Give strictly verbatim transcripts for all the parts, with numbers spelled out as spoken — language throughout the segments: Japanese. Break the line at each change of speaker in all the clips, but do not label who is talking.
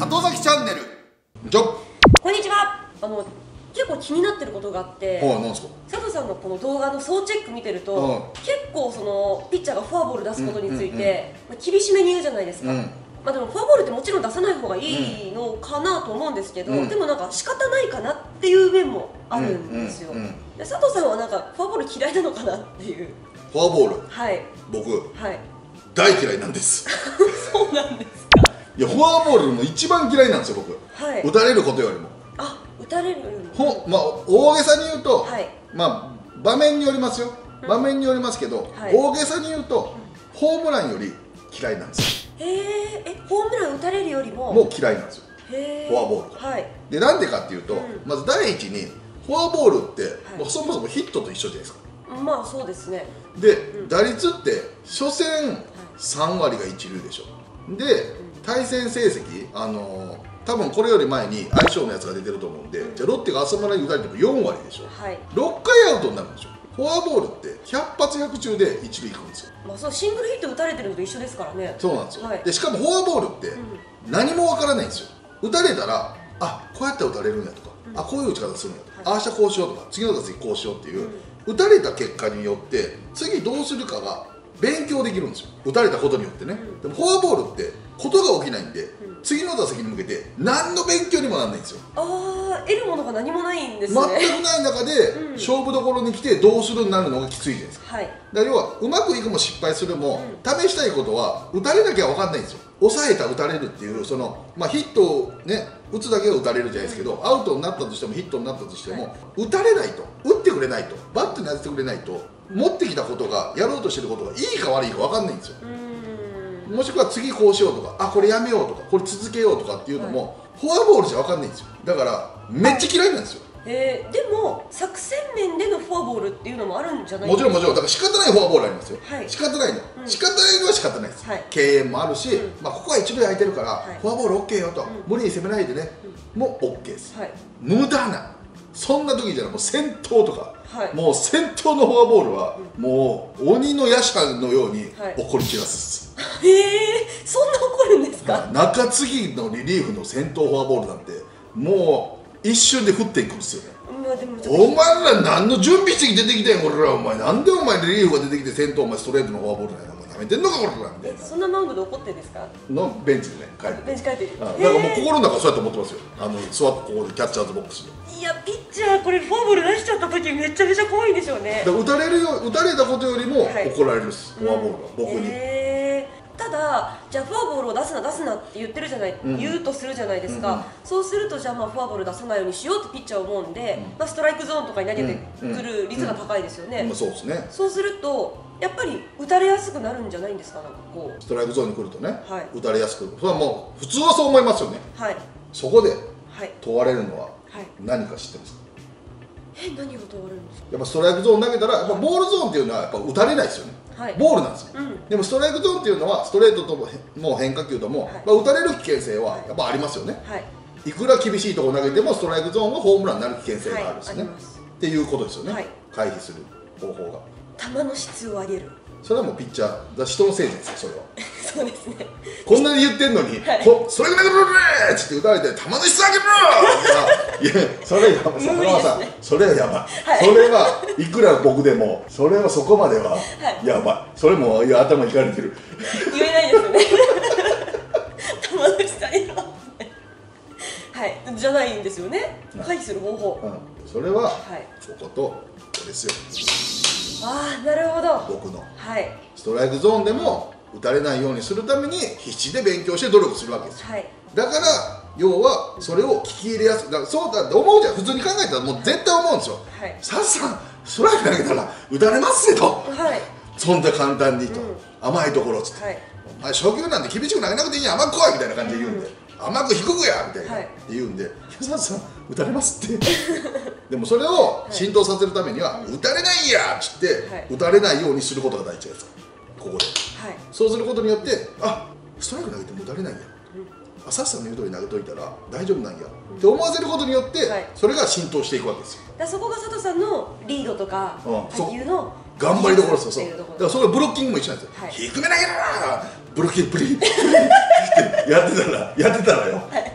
里崎チャンネル。じゃ
こんにちは。あの結構気になってることがあって、
はい、なんですか。
佐藤さんのこの動画の総チェック見てると、
うん、
結構そのピッチャーがフォアボール出すことについて、まあ、厳しめに言うじゃないですか。うん、まあでもフォアボールってもちろん出さない方がいいのかなと思うんですけど、うん、でもなんか仕方ないかなっていう面もあるんですよ。で佐藤さんはなんかフォアボール嫌いなのかなっていう。
フォアボール、
はい、
僕、
はい、
大嫌いなんです。
そうなんですか。
いや、フォアボールも一番嫌いなんですよ、僕。はい、打たれることよりも。
あ、打たれるよりも。
ほ、まあ、大げさに言うと、
はい、
まあ、場面によりますよ。場面によりますけど、はい、大げさに言うと、うん、ホームランより嫌いなんですよ。
へえ、え、ホームラン打たれるよりも。
もう嫌いなんですよ。
へ
フォアボールが。
はい。で、
なんでかっていうと、うん、まず第一に、フォアボールって、はい、そもそもヒットと一緒じゃないですか。
まあ、そうですね。
で、うん、打率って初戦さんわりが一流でしょ。で、対戦成績、あのー、多分これより前に相性のやつが出てると思うんで、うん、じゃあロッテが浅村に打たれてもよんわりでしょ、はい、ろっかいアウトになるんでしょ。フォアボールってひゃく発ひゃく中で一塁行くんですよ。
まあそう、シングルヒット打たれてるのと一緒ですからね。
そうなんですよ、はい、でしかもフォアボールって何もわからないんですよ。打たれたら、あ、こうやって打たれるんやとか、うん、あ、こういう打ち方するんやとか、はい、ああしたこうしようとか、次の打席こうしようっていう、うん、打たれた結果によって次どうするかが勉強できるんですよ。打たれたことによってね、うん、でもフォアボールってことが起きないんで、うん、次の打席に向けて何の勉強にもならないんですよ。
ああ、得るものが何もないんですね。
全くない中で、うん、勝負どころに来てどうするになるのがきついじゃないですか。はい、だから要はうまくいくも失敗するも、うん、試したいことは打たれなきゃ分かんないんですよ。抑えたら打たれるっていう、その、まあ、ヒットをね打つだけは打たれるじゃないですけど、うん、アウトになったとしてもヒットになったとしても、はい、打たれないと、打ってくれないと、バットに当ててくれないと、持ってきたことが、やろうとしてることがいいか悪いか分かんないんですよ。もしくは次こうしようとか、あ、これやめようとか、これ続けようとかっていうのも、はい、フォアボールじゃ分かんないんですよ。だからめっちゃ嫌いなんですよ。
えー、でも作戦面でのフォアボールっていうのもあるんじゃない
ですか。もちろんもちろん、だから仕方ないフォアボールありますよ。はい、仕方ないの、うん、仕方ないのは仕方ないです。はい、敬遠もあるし、うん、まあここは一塁空いてるから、はい、フォアボール オーケー よと、うん、無理に攻めないでね、うん、もう オーケー です。はい、無駄な、そんな時じゃない、もう先頭とか、はい、もう先頭のフォアボールは、うん、もう鬼の夜叉のように怒り散らす。
はい、へえ、そんな怒るんですか。
中継ぎのリリーフの先頭フォアボールなんてもう一瞬で降っていくんですよね。まあでもお前ら何の準備して出てきたんや、俺ら。お前なんでお前リリーフが出てきて先頭お前ストレートのフォアボールなんや、お前なめてんのか俺らみたいな。
そんなマウンドで怒ってんですか。
のベンチでね、帰って
ベンチ帰ってる。
だからもう心の中そうやって思ってますよ。あの座ってここでキャッチャーズボックスで。
いや、ピッチャーこれフォアボール出しちゃった時めちゃめちゃ怖いんでしょうね。
だから打たれるよ、打たれたことよりも怒られるです、はい、フォアボールは僕に。
えーただ、じゃあフォアボールを出すな出すなって言ってるじゃない、うん、言うとするじゃないですか、うん、そうするとじゃあまあフォアボール出さないようにしようってピッチャーは思うんで、うん、まあストライクゾーンとかに投げてくる率が高いですよね。
そうですね。
そうするとやっぱり打たれやすくなるんじゃないんですか。なんかこう
ストライクゾーンに来るとね、はい、打たれやすく、それはもう普通はそう思いますよね。はい、そこで問われるのは何か知ってますか。
はい、え、何が問われるんですか。
やっぱストライクゾーン投げたら、やっぱボールゾーンっていうのはやっぱ打たれないですよね。はい、ボールなんですよ、うん、でもストライクゾーンっていうのはストレートとももう変化球とも、はい、まあ、打たれる危険性はやっぱありますよね。はい、いくら厳しいところ投げてもストライクゾーンはホームランになる危険性があるんですね、はい、っていうことですよね、はい、回避する方法が。
球の質を上げる、そ
れはもうピッチャーだ、人のせいじゃないですか、それは。
そうですね。
こんなに言ってんのに、はい、こそれぐらいのブルーって打たれて、球の質上げろいや、それやばい、それはさ、それはやばい、はい、それはいくら僕でも、それはそこまではやばい、それもいや頭いかれてる。
言えないですよね。球の質上げろはい、じゃないんですよね、回避する方法。
うん、それは、はい、ここと、ここですよ。
ああ、なるほど。
僕の、はい、ストライクゾーンでも打たれないようにするために必死で勉強して努力するわけですよ、はい、だから要はそれを聞き入れやすく、だからそうだって思うじゃん。普通に考えたらもう絶対思うんですよ、はい、サッさんストライク投げたら打たれますよと、はい、そんな簡単にと、うん、甘いところっつって、はい、お前初球なんて厳しく投げなくていいや、甘く来いみたいな感じで言うんで、うん、甘く低くやみたいな、はい、って言うんで、サッさん打たれますってでもそれを浸透させるためには、はい、打たれないやっつって、はい、打たれないようにすることが大事です。ここで、はい、そうすることによって、あ、ストライク投げても打たれないや、うん、あ、サッさんの言う通り投げといたら大丈夫なんや、うん、って思わせることによって、はい、それが浸透していくわけですよ。
だそこが佐藤さんのリードとか、うん、配球の
頑張りどころですよ。そうだからそれブロッキングも一緒なんですよ、はい、低め投げろー、ブロッキングプリンプリンってやってたらやってたらよ、はい、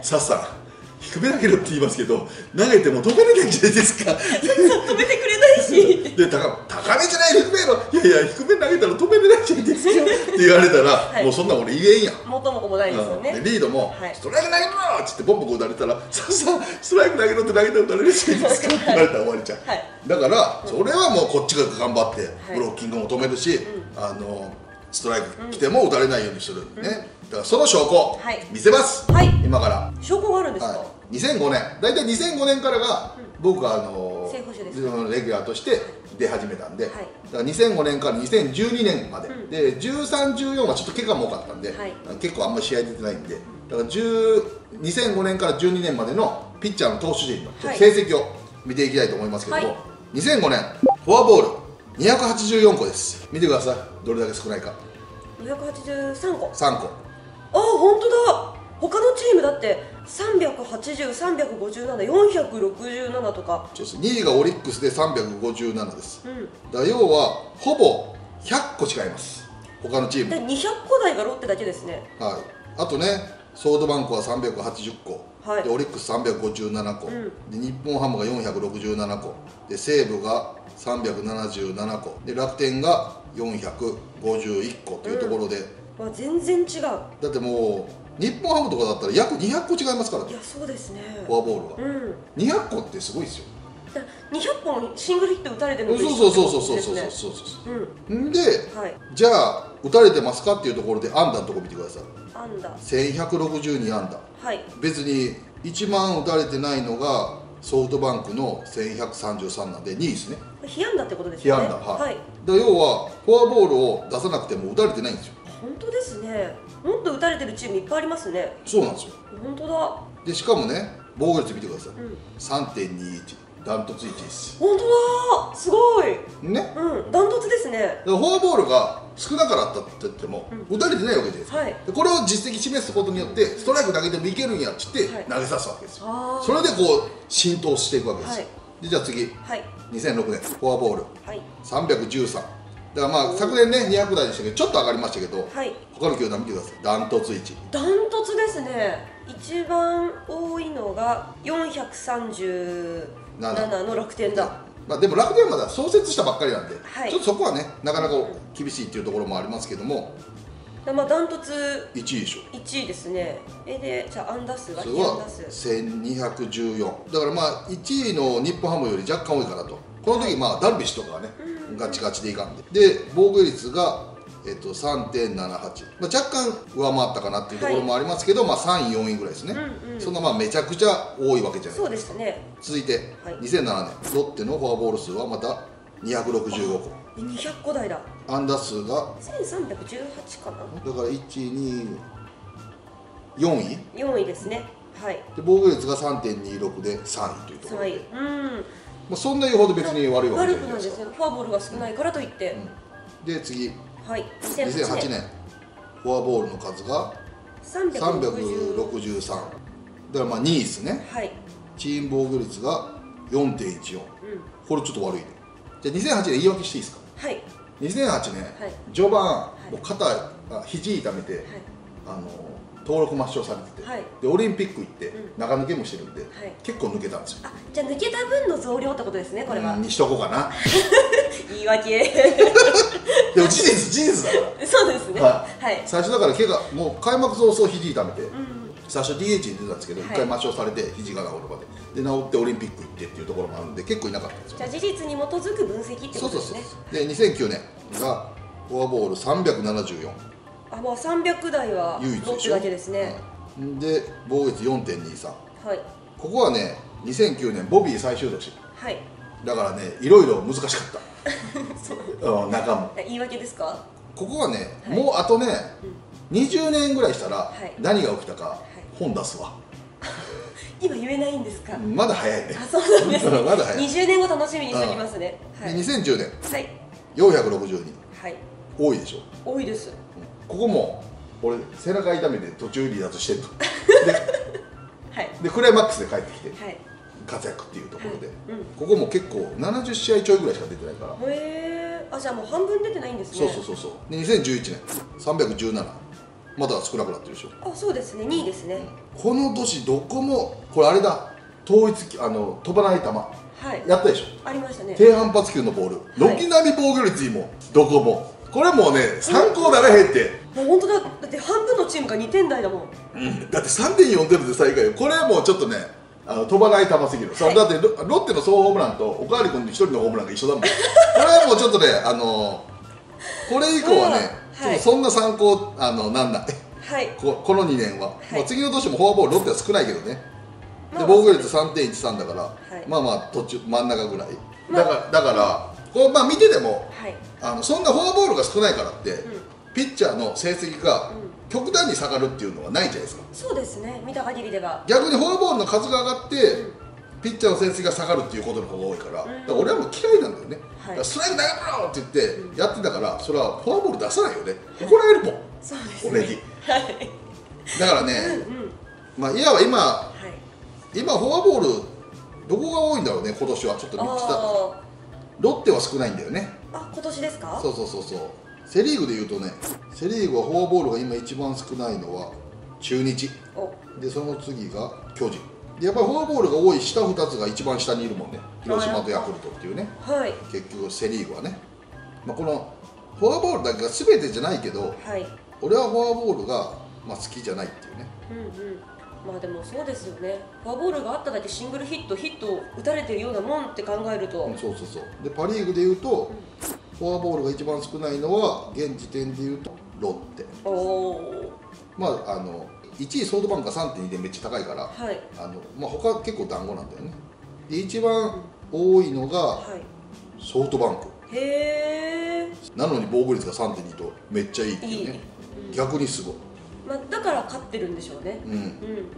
さっさん低め投げろって言いますけど投げても止めれないんじゃないですか
止めてくれないし
で高高めじゃない低めやろいやいや低め投げたら止めれないじゃないですかって言われたら、はい、もうそんな俺言えんやん
元も子もないですよね、
うん、でリードも、はい、ストライク投げろっつってボンボン打たれたらさっさストライク投げろって投げたら打たれるじゃないですかって言われたら終わりちゃう、はい、だから、うん、それはもうこっちが頑張ってブロッキングも止めるし、はい、あのストライク来ても打たれないようにする、うん、ね、だからその証拠、はい、見せます、はい、今から
証拠があるんですか、はい、
にせんごねん大体にせんごねんからが、うん、僕があの正捕手ですレギュラーとして出始めたんで、はい、だからにせんごねんからにせんじゅうにねんまで、うん、でじゅうさん、じゅうよんはちょっと怪我も多かったんで、はい、結構あんまり試合出てないんで、だからにせんごねんからじゅうにねんまでのピッチャーの投手陣の成績を見ていきたいと思いますけども、はい、にせんごねんフォアボールにひゃくはちじゅうよんこです。見てください、どれだけ少ないか。
にひゃくはちじゅうさんこ。
さんこ。
あ、本当だ。他のチームだってさんびゃくはちじゅう、さんびゃくごじゅうなな、よんひゃくろくじゅうななとか。
にいがオリックスでさんびゃくごじゅうななです、うん、だ要はほぼひゃっこ違います、他のチーム。
にひゃっこ台がロッテだけですね。
はい、あとねソフトバンクはさんびゃくはちじゅっこ、はい、でオリックスさんびゃくごじゅうななこ、うん、で日本ハムがよんひゃくろくじゅうななこで西武がさんびゃくななじゅうななこで楽天がよんひゃくごじゅういっこというところで、
うん、全然違う。だ
ってもう日本ハムとかだったら約にひゃっこ違いますからね。
いやそうですね、
フォアボールが、うん、にひゃっこってすごいですよ。
にひゃっぽんシングルヒット打たれてるのと
一緒ってことですね。そうそうそうそうそうそう、うん、で、はい、じゃあ打たれてますかっていうところで安打のところ見てください。
安打
せんひゃくろくじゅうに安打、
はい、
別に一番打たれてないのがソフトバンクのせんひゃくさんじゅうさんなんでにいですね。
被安打ってことですよね。
被安打、はい、はい、だ要はフォアボールを出さなくても打たれてないんですよ。
本当ですね。もっと打たれてるチームいっぱいありますね。
そうなんですよ。
本当だ。
でしかもね防御率見てください、うん、さんてんにいち、ダントツいちいです。
本当だ、すごい
ね、
うん、ダントツですね。
フォアボールが少なかったって言っても、うん、打たれてないわけじゃないですか、はい、でこれを実績示すことによってストライク投げてもいけるんやっつって投げさすわけですよ、はい、それでこう浸透していくわけですよ、はい、でじゃあ次、はい、にせんろくねんフォアボール、はい、さんびゃくじゅうさんだからまあ昨年ねにひゃく台でしたけどちょっと上がりましたけど、はい、他の球団見てください。ダントツいち。
ダントツですね。一番多いのがよんひゃくさんじゅうななの楽天だ。
まあでも楽天はまだ創設したばっかりなんで、はい、ちょっとそこはねなかなか厳しいっていうところもありますけども、
まあダントツ
いちいでしょ。
いちいですね。えでじゃあ安打数は
せんにひゃくじゅうよんだからまあいちいの日本ハムより若干多いかなと。この時まあダルビッシュとかはね、うん、ガチガチでいかんでで防御率がえっと さんてんななはち、まあ、若干上回ったかなっていうところもありますけど、はい、まあさんいよんいぐらいですね、うんうん、そんなまあめちゃくちゃ多いわけじゃないですか。そうですね。続いて、はい、にせんななねんロッテのフォアボール数はまたにひゃくろくじゅうごこ、
にひゃっこ台だ。
安打数が
せんさんびゃくじゅうはちかな。
だからいち、に、よんい
よんいですね。はい、
で防御率が さんてんにろく でさんいというところで、うん、まあそんな言うほど別に悪いわけじゃないですか。悪くないですね。フォアボールが少ないからといって、 うん、で次
はい、
にせんはちねんフォアボールの数がさんびゃくろくじゅうさんだからまあにいですね、はい、チーム防御率が よんてんいちよん、うん、これちょっと悪いね。じゃあにせんはちねん言い訳していいですか。はい、にせんはちねん、はい、序盤、はい、もう肩あ肘痛めて、はい、あの登録抹消されてて、はい、でオリンピック行って、うん、中抜けもしてるんで、はい、結構抜けたんですよ。
あ、じゃあ抜けた分の増量ってことですね、これは。
にしとこうかな
言い訳
でも事実事実だから
そうですね、はい、はい、
最初だから怪我もう開幕早々肘痛めて、うん、最初 ディーエイチ に出たんですけど、はい、いっかい抹消されて肘が治るまでで治ってオリンピック行ってっていうところもあるんで結構いなかったんですよ。
じゃあ事実に基づく分析ってことですね。そうそうそう。
でにせんきゅうねんがフォアボールさんびゃくななじゅうよん、
あ、まあさんびゃく台はロッテだけですね、はい、
で防御率 よんてんにさん、はい、ここはねにせんきゅうねんボビー最終年、はい、だからねいろいろ難しかったそう中も
言い訳ですか。
ここはね、はい、もうあとね、うん、にじゅうねんぐらいしたら何が起きたか、はい、本出すわ
今言えないんですか。
まだ早いね。
あ、そうなんですね
まだ早い。
にじゅうねんご楽しみにしておきますね。
はい、にせんじゅうねん、はい、よんひゃくろくじゅうに、はい、多いでしょ。
多いです、うん、
ここも俺背中痛めて途中離脱してるとで、はい、でクライマックスで帰ってきて、はい、活躍っていうところで、はい、うん、ここも結構ななじゅっしあいちょいぐらいしか出てないから。
へえ。あ、じゃあもう半分出てないんですね。
そうそうそうそう。でにせんじゅういちねんさんびゃくじゅうななまだ少なくなってるでしょ。
あ、そうですね、にいですね。
この年どこもこれあれだ、統一あの飛ばない球、はい、やったでしょ。
ありましたね。
低反発球のボール、軒並み防御率いいもん、どこも。これもうね、参考ならへんって。
もう本当だ、だって半分のチームがにてん台だもん。
うん、だって さんてんよん 出るで最下位。これはもうちょっとね、あの飛ばない球すぎる、はい、だって ロ, ロッテの総ホームランとおかわり君のひとりのホームランが一緒だもん。これはもうちょっとね、あのー、これ以降はね、はい、そんな参考あのなんない、はい、こ, このにねんは、はい、まあ、次の年もフォアボールロッテは少ないけどね、まあ、で防御率 さんてんいちさん だから、はい、まあまあ途中真ん中ぐらい、まあ、だからだからこう、まあ、見てても、はい、あのそんなフォアボールが少ないからって、うん、ピッチャーの成績が、うん、極端に下がるっていうのはないじゃないですか。
そうですね、見た限りでは。
逆にフォアボールの数が上がって、うん、ピッチャーの成績が下がるっていうことの方が多いから、うん、だから俺はもう嫌いなんだよね、はい、ストライク投げろって言ってやってたから、それはフォアボール出さないよね、怒られるもん、
そうですね、
俺に、はい、だからね、うんうん、まあいわば今、はい、今フォアボールどこが多いんだろうね、今年は。ちょっと見てたロッテは少ないんだよね。
あ、今年ですか。
そうそうそうそう。セ・リーグでいうとね、セ・リーグはフォアボールが今一番少ないのは中日で、その次が巨人で、やっぱりフォアボールが多い下ふたつが一番下にいるもんね、広島とヤクルトっていうね、はい、結局セ・リーグはね、まあ、このフォアボールだけが全てじゃないけど、はい、俺はフォアボールがまあ好きじゃないっていうね。うんうん、
まあでもそうですよね、フォアボールがあっただけシングルヒットヒットを打たれてるようなもんって考えると、うん、
そうそうそう。でパ・リーグでいうと、うん、フォアボールが一番少ないのは現時点でいうとロッテ。おお。まああのいちいソフトバンクが さんてんに でめっちゃ高いから、はい、あのまあ他結構団子なんだよね。で一番多いのが、はい、ソフトバンク。へえ。なのに防御率が さんてんに とめっちゃいいっていうね。いい、うん、逆にすごい。
まあ、だから勝ってるんでしょうね、うんうん、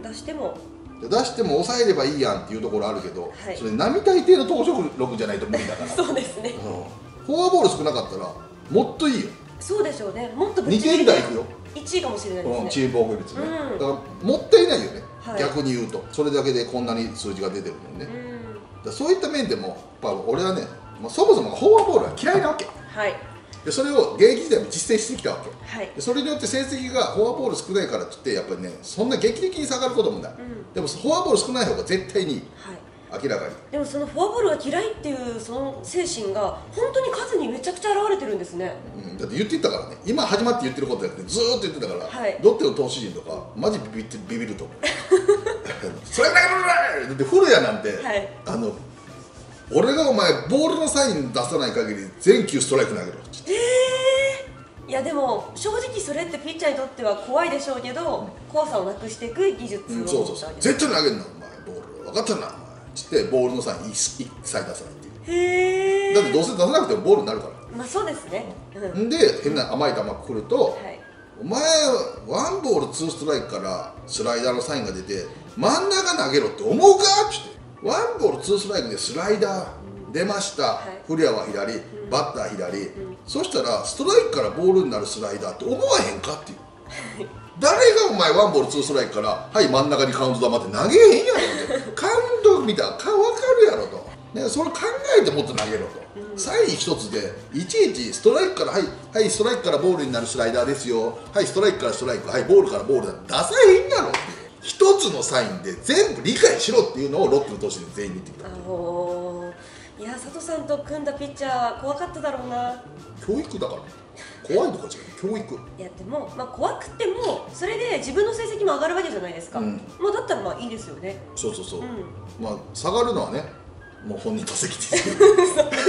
出しても
出しても抑えればいいやんっていうところあるけど、はい、それ並大抵の投手力じゃないと無理だから
そうですね、
うん、フォアボール少なかったらもっといいよ。
そうでしょうね、もっとぶ
っちぎりでにてん台いくよ、
いちいかもしれないですね、うん、
チーム防御率ね、うん、だからもったいないよね、はい、逆に言うとそれだけでこんなに数字が出てるのにね、うん、だそういった面でもやっぱ俺はね、まあ、そもそもフォアボールは嫌いなわけ、はい、でそれを現役時代も実践してきたわけ、はい、でそれによって成績がフォアボール少ないからって言ってやっぱりね、そんな劇的に下がることもない、うん、でもフォアボール少ない方が絶対にいい、はい、明らかに。
でもそのフォアボールが嫌いっていうその精神が本当に数にめちゃくちゃ現れてるんですね、
うん、だって言ってたからね、今始まって言ってることやってずーっと言ってたから、はい、ロッテの投手陣とかマジビビってビビると思うそれだけだって古谷なんて、はい、あの俺がお前ボールのサイン出さない限り全球ストライク投げろって。
えー、いやでも正直それってピッチャーにとっては怖いでしょうけど、うん、怖さをなくしていく技術を、うん、そうそうそう、
絶対投げんなお前ボール分かったなお前つってボールのサイン一切出さないっていう。へえ。だってどうせ出さなくてもボールになるから。
まあそうですね、
うん、で変な甘い球来ると、はい、お前ワンボールツーストライクからスライダーのサインが出て真ん中投げろって思うかってワンボールツーストライクでスライダー出ました、はい、古谷は左、うん、バッター左、うん、そしたらストライクからボールになるスライダーって思わへんかっていう誰がお前ワンボールツーストライクからはい真ん中にカウント球って投げへんやろってカウント見たら分かるやろと、ね、それ考えてもっと投げろと、うん、サイン一つでいちいちストライクからはい、はい、ストライクからボールになるスライダーですよ、はいストライクからストライク、はいボールからボールだ出さへんやろって一つのサインで全部理解しろっていうのをロッテの投手で全員見てきた。
いや佐藤さんと組んだピッチャー怖かっただろうな。
教育だから怖いとか違う、教育。
いやでも、まあ、怖くてもそれで自分の成績も上がるわけじゃないですか、うん、まあだったらまあいいですよね。
そうそうそう、うん、まあ下がるのはねもう本人と責任です
そこ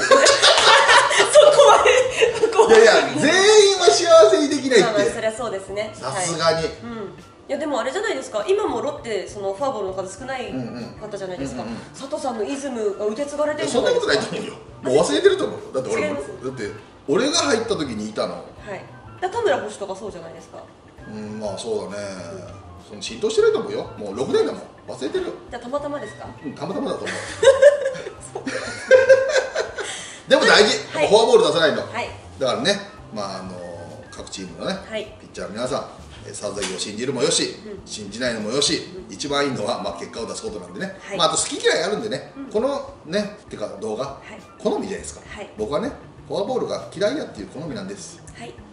まで
いやいや全員は幸せにできないって、まあ、まあ
そりゃそうですね、
さすがに、はい、うん、
いやでもあれじゃないですか、今もロッテそのフォアボールの数少ない方じゃないですか、佐藤さんのイズムが受け継がれてるんじゃないですか。
そんなことないと思うよ、もう忘れてると思うよ。だって俺もだって俺が入った時にいたの、はい、
だ田村捕手とかそうじゃないですか。
うん、まあそうだね、うん、その浸透してないと思うよ、もうろくねんだもん、忘れてるよ。
じゃあたまたまですか。
うん、たまたまだと思うでも大事、はい、フォアボール出さないの、はい、だからね、まああの各チームのね、はい、ピッチャーの皆さん佐々木を信じるもよし、うん、信じないのもよし、うん、一番いいのは、まあ、結果を出すことなんでね、はい、まあ、あと好き嫌いあるんでね、うん、このねっていうか動画、はい、好みじゃないですか、はい、僕はねフォアボールが嫌いやっていう好みなんです。はい。